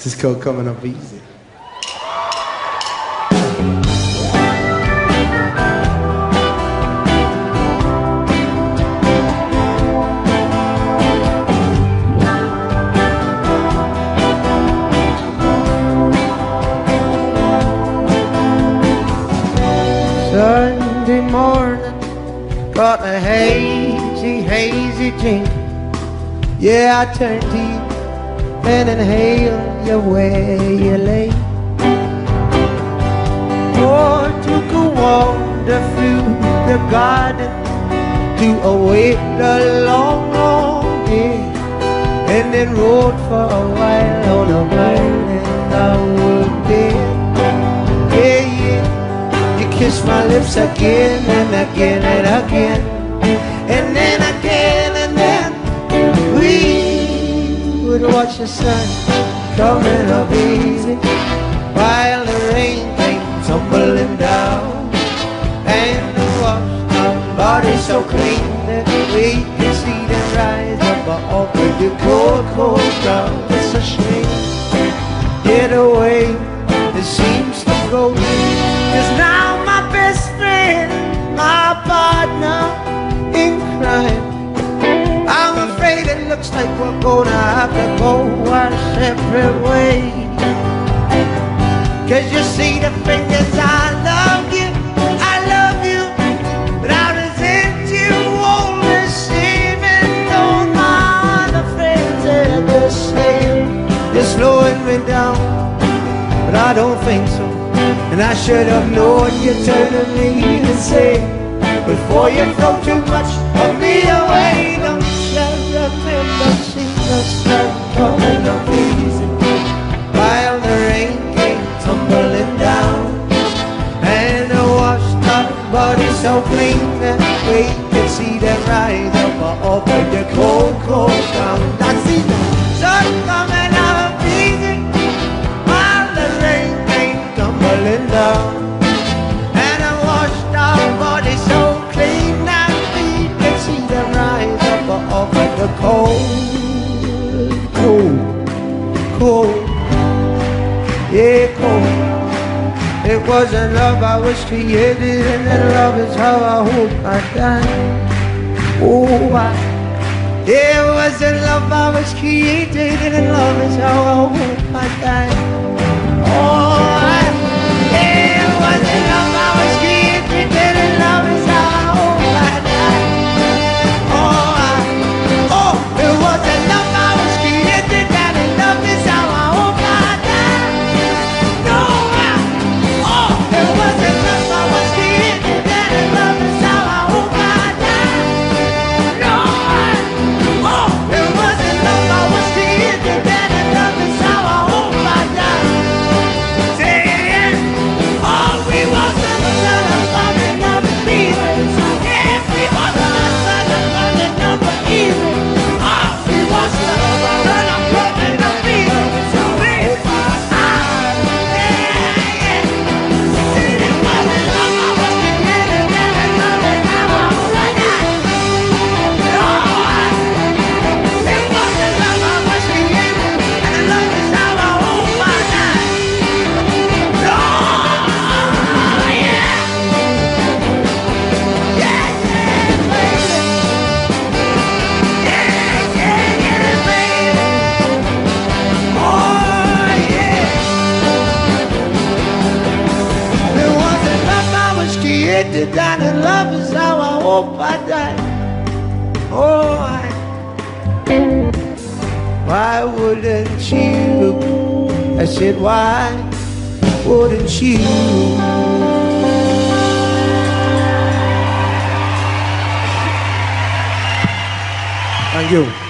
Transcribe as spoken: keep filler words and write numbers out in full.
This is called Coming Up Easy. Sunday morning, got a hazy, hazy dream. Yeah, I turned to you and inhaled you where you lay. Oh, took a wander through the garden to await the long, long day, and then rode for a while on a violin I would did. Yeah, yeah, you kissed my lips again and again and again, and then again, and then we would watch the sun coming up easy while the rain came tumbling down, and the washed up body so clean that we could see them rise up off of the cold, cold ground. It's a shame, get away, it seems to go, 'cause now my best friend, my partner in crime, I'm afraid it looks like we're gonna have to go our separate ways. 'Cause you see, the thing is, I love you, I love you, but I resent you always seeming. All my other friends are the same. You're slowing me down, but I don't think so. And I should have known you'd turn to me and say, before you throw too much of me away, don't you remember, see the sun coming up easy while the rain came tumbling down, and the washed up body so clean that we could see them rise up off of the cold, cold ground. I see the sun coming up easy while the rain came tumbling down, and the washed up body so clean that we could see them rise up off of the cold, cold, cold. Yeah, cold. It wasn't love I was created, and then love is how I hope I die. Oh, I, yeah, it wasn't love I was created, and then love is how I hope I die. Oh, I, yeah, it wasn't love I was created, and then love is how I hope I die. Oh, I, oh, it wasn't love I was created, and then love is how I hope I die. No, I, oh, it wasn't love I was created, and then love is how I hope I die. No, I, oh, it wasn't love I was created, and then love is how I hope I die. Say it again. Oh, we wasn't the son of fucking number evil. Yes, we wasn't the son of fucking number evil. Oh, we wasn't the son of fucking number evil. So we, ah, yeah, yeah. Say it wasn't love I was created, and then love is how I hope I die. No, it wasn't love I was created, and then love is how I hope I die. No, yeah, yeah, yeah, baby, yeah, yeah, yeah, baby, oh yeah. It wasn't love I was created, and then love is how I hope I die. Oh, I, why wouldn't you? I said, why wouldn't you? Thank you.